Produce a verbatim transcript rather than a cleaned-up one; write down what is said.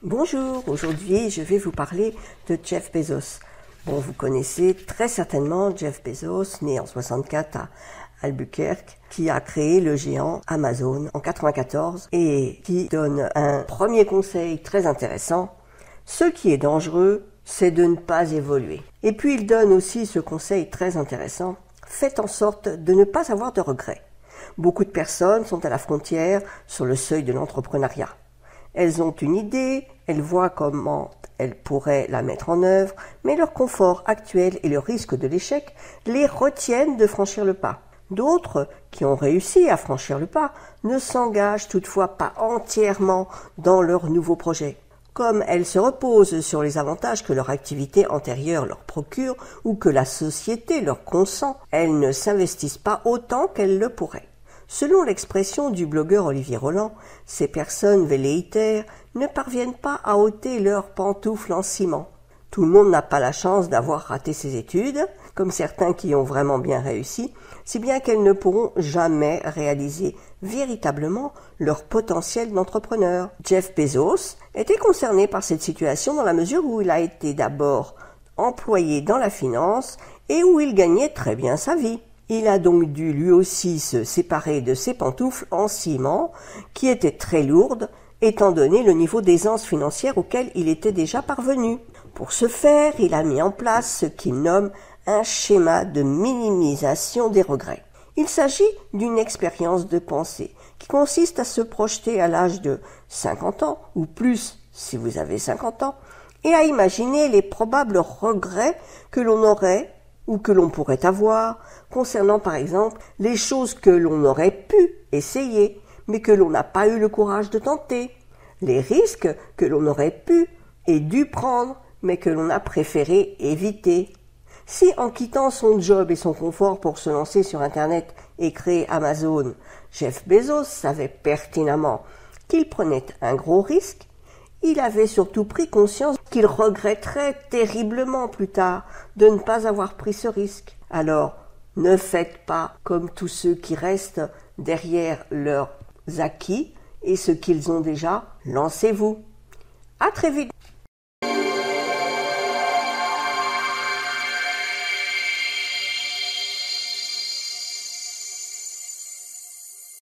Bonjour, aujourd'hui je vais vous parler de Jeff Bezos. Bon, vous connaissez très certainement Jeff Bezos, né en soixante-quatre à Albuquerque, qui a créé le géant Amazon en quatre-vingt-quatorze et qui donne un premier conseil très intéressant. Ce qui est dangereux, c'est de ne pas évoluer. Et puis il donne aussi ce conseil très intéressant, faites en sorte de ne pas avoir de regrets. Beaucoup de personnes sont à la frontière, sur le seuil de l'entrepreneuriat. Elles ont une idée, elles voient comment elles pourraient la mettre en œuvre, mais leur confort actuel et le risque de l'échec les retiennent de franchir le pas. D'autres, qui ont réussi à franchir le pas, ne s'engagent toutefois pas entièrement dans leur nouveau projet. Comme elles se reposent sur les avantages que leur activité antérieure leur procure ou que la société leur consent, elles ne s'investissent pas autant qu'elles le pourraient. Selon l'expression du blogueur Olivier Roland, ces personnes velléitaires ne parviennent pas à ôter leurs pantoufles en ciment. Tout le monde n'a pas la chance d'avoir raté ses études, comme certains qui ont vraiment bien réussi, si bien qu'elles ne pourront jamais réaliser véritablement leur potentiel d'entrepreneur. Jeff Bezos était concerné par cette situation dans la mesure où il a été d'abord employé dans la finance et où il gagnait très bien sa vie. Il a donc dû lui aussi se séparer de ses pantoufles en ciment, qui étaient très lourdes, étant donné le niveau d'aisance financière auquel il était déjà parvenu. Pour ce faire, il a mis en place ce qu'il nomme un schéma de minimisation des regrets. Il s'agit d'une expérience de pensée qui consiste à se projeter à l'âge de cinquante ans, ou plus si vous avez cinquante ans, et à imaginer les probables regrets que l'on aurait ou que l'on pourrait avoir, concernant par exemple les choses que l'on aurait pu essayer, mais que l'on n'a pas eu le courage de tenter, les risques que l'on aurait pu et dû prendre, mais que l'on a préféré éviter. Si en quittant son job et son confort pour se lancer sur Internet et créer Amazon, Jeff Bezos savait pertinemment qu'il prenait un gros risque, il avait surtout pris conscience qu'il regretterait terriblement plus tard de ne pas avoir pris ce risque. Alors, ne faites pas comme tous ceux qui restent derrière leurs acquis et ce qu'ils ont déjà, lancez-vous. À très vite.